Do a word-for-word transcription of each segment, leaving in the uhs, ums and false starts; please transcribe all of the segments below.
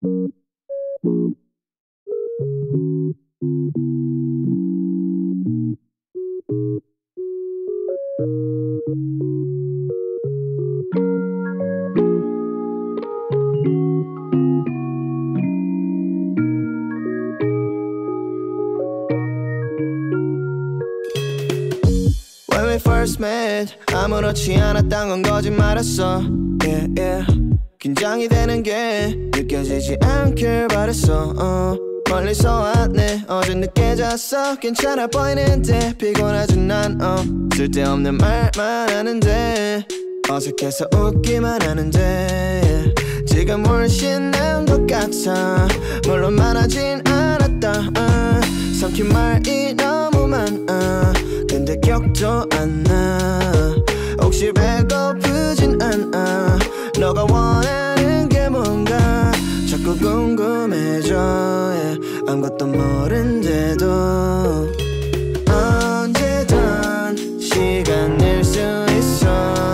When we first met 아무렇지 않았던 건 거짓말했어 yeah, yeah. 긴장이 되는 게 느껴지지 않길 바랬어 uh. 멀리서 왔네 어제 늦게 잤어 괜찮아 보이는데 피곤하진 난 uh. 쓸데없는 말만 하는데 어색해서 웃기만 하는데 지금 훨씬 나은 것 같아 물론 많아진 않았다 uh. 삼킨 말이 너무 많아 근데 기억도 안 나 혹시 배고프진 않아 너가 원하는 게 뭔가 자꾸 궁금해져 yeah. 아무것도 모른데도 언제든 시간 낼 수 있어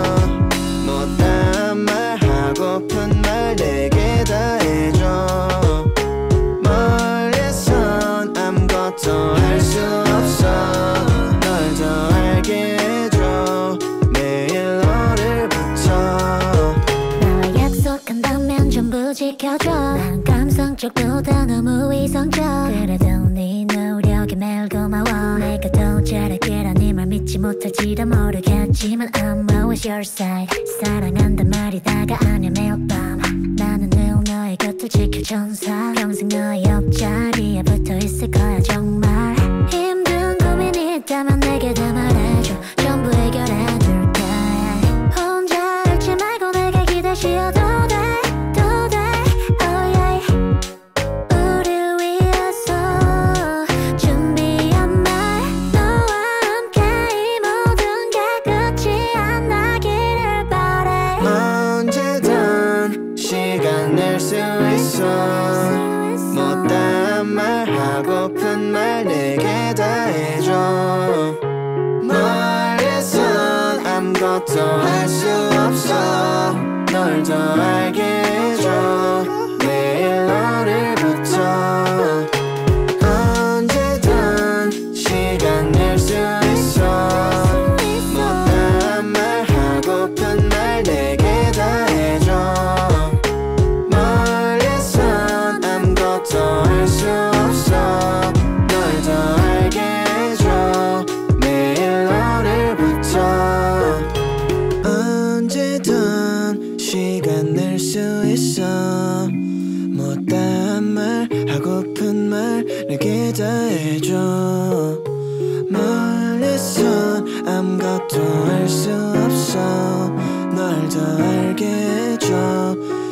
못다한 말 하고픈 말 내게 다 해줘 멀리선 아무것도 할 수 없어 널 더 알게 해줘 매일 오늘부터 나와 약속한다면 전부 지켜줘 난 감성적보다 너무 이성적 그래도 네 노력에 매일 고마워 내가 더 잘하기란 말 믿지 못할지도 모르겠지만 I'm always your side 사랑한단 말이 다가 아니야 매일 밤 나는 늘 너의 곁을 지킬 천사 평생 너의 옆자리에 붙어 있을 거야 정말 힘든 고민이 있다면 내게 다 말해줘 전부 해결해 줄게 혼자 앓지 말고 내게 기대 쉬어도 돼 도 돼 oh yeah 우릴 위해서 준비한 말 너와 함께 이 모든 게 끝이 안 나기를 바래 언제든 시간 낼 수 있어 못다한 말 하고픈 말 내게 다 해줘 멀리선 아무것도 할 수 없어 널 더 알게 해줘 매일 오늘부터 언제든 시간 낼 수 있어 못다한 말 하고픈 말 내게 다 해줘 멀리선 아무것도 할 수 없어 널 더 알게 해줘 매일 오늘부터 언제든 시간 낼 수 있어 못다한 말 하고픈 말 내게 다 해줘 멀리선 아무것도 할 수 없어 널 더 알게 해줘